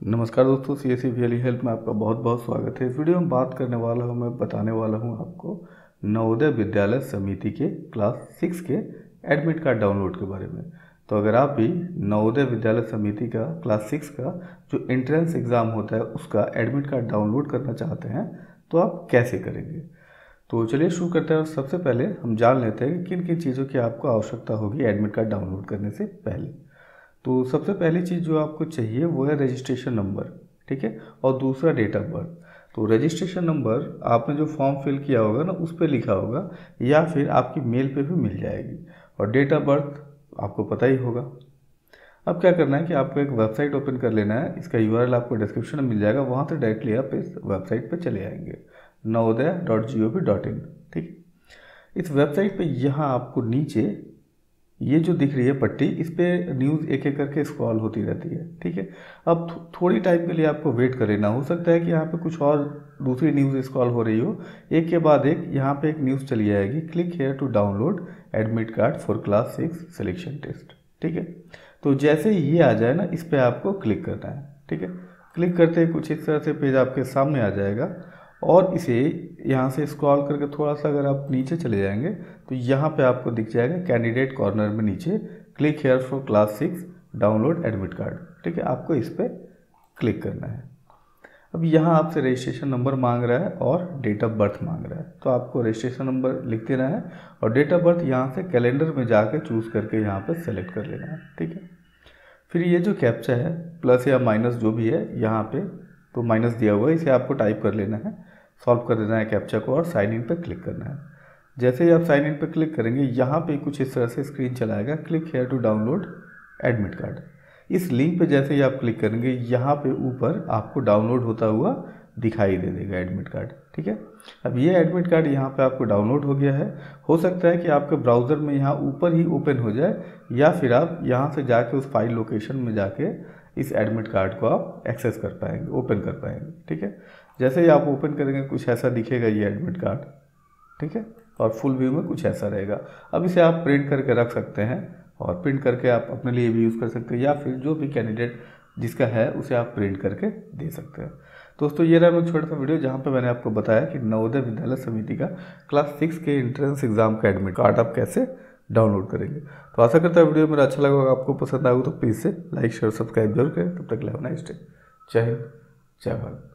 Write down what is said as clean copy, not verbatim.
नमस्कार दोस्तों, CSE valley health में आपका बहुत बहुत स्वागत है। इस वीडियो में बात करने वाला हूँ, मैं बताने वाला हूँ आपको नवोदय विद्यालय समिति के क्लास 6 के एडमिट कार्ड डाउनलोड के बारे में। तो अगर आप भी नवोदय विद्यालय समिति का क्लास 6 का जो एंट्रेंस एग्ज़ाम होता है उसका एडमिट कार्ड डाउनलोड करना चाहते हैं तो आप कैसे करेंगे। तो चलिए शुरू करते हैं। सबसे पहले हम जान लेते हैं कि किन किन चीज़ों की आपको आवश्यकता होगी एडमिट कार्ड डाउनलोड करने से पहले। तो सबसे पहली चीज़ जो आपको चाहिए वो है रजिस्ट्रेशन नंबर, ठीक है, और दूसरा डेट ऑफ बर्थ। तो रजिस्ट्रेशन नंबर आपने जो फॉर्म फिल किया होगा ना उस पर लिखा होगा या फिर आपकी मेल पे भी मिल जाएगी, और डेट ऑफ बर्थ आपको पता ही होगा। अब क्या करना है कि आपको एक वेबसाइट ओपन कर लेना है, इसका URL आपको डिस्क्रिप्शन में मिल जाएगा, वहाँ से डायरेक्टली आप इस वेबसाइट पर चले आएंगे navodaya.gov.in, ठीक है। इस वेबसाइट पे यहाँ आपको नीचे ये जो दिख रही है पट्टी, इस पर न्यूज़ एक एक करके स्क्रॉल होती रहती है, ठीक है। अब थोड़ी टाइम के लिए आपको वेट कर लेना, हो सकता है कि यहाँ पे कुछ और दूसरी न्यूज़ स्क्रॉल हो रही हो, एक के बाद एक यहाँ पे एक न्यूज़ चली जाएगी, click here to download admit card for class 6 selection test, ठीक है। तो जैसे ही ये आ जाए ना, इस पर आपको क्लिक करना है, ठीक है। क्लिक करते ही कुछ इस तरह से पेज आपके सामने आ जाएगा, और इसे यहाँ से स्क्रॉल करके थोड़ा सा अगर आप नीचे चले जाएंगे तो यहाँ पे आपको दिख जाएगा कैंडिडेट कॉर्नर में नीचे, click here for class 6 download admit card, ठीक है। आपको इस पर क्लिक करना है। अब यहाँ आपसे रजिस्ट्रेशन नंबर मांग रहा है और डेट ऑफ बर्थ मांग रहा है, तो आपको रजिस्ट्रेशन नंबर लिख देना है और डेट ऑफ बर्थ यहाँ से कैलेंडर में जाके चूज़ करके यहाँ पर सेलेक्ट कर लेना है, ठीक है। फिर ये जो कैप्चा है प्लस या माइनस जो भी है यहाँ पे, तो माइनस दिया हुआ है, इसे आपको टाइप कर लेना है, सॉल्व कर देना है कैप्चा को और साइन इन पर क्लिक करना है। जैसे ही आप साइन इन पर क्लिक करेंगे यहाँ पे कुछ इस तरह से स्क्रीन चलाएगा, click here to download admit card. इस लिंक पे जैसे ही आप क्लिक करेंगे यहाँ पे ऊपर आपको डाउनलोड होता हुआ दिखाई दे देगा एडमिट कार्ड, ठीक है। अब ये एडमिट कार्ड यहाँ पे आपको डाउनलोड हो गया है। हो सकता है कि आपके ब्राउज़र में यहाँ ऊपर ही ओपन हो जाए, या फिर आप यहाँ से जाके उस फाइल लोकेशन में जाके इस एडमिट कार्ड को आप एक्सेस कर पाएंगे, ओपन कर पाएंगे, ठीक है। जैसे ही आप ओपन करेंगे कुछ ऐसा दिखेगा ये एडमिट कार्ड, ठीक है, और फुल व्यू में कुछ ऐसा रहेगा। अब इसे आप प्रिंट करके रख सकते हैं और प्रिंट करके आप अपने लिए भी यूज़ कर सकते हैं, या फिर जो भी कैंडिडेट जिसका है उसे आप प्रिंट करके दे सकते हैं। दोस्तों ये रहा एक छोटा सा वीडियो जहाँ पे मैंने आपको बताया कि नवोदय विद्यालय समिति का क्लास 6 के एंट्रेंस एग्जाम का एडमिट कार्ड आप कैसे डाउनलोड करेंगे। तो आशा करता है वीडियो मेरा अच्छा लगा, आपको पसंद आएगा तो प्लीज़ से लाइक शेयर सब्सक्राइब जरूर करें। तब तक नाइस डे। जय हिंद, जय भारत।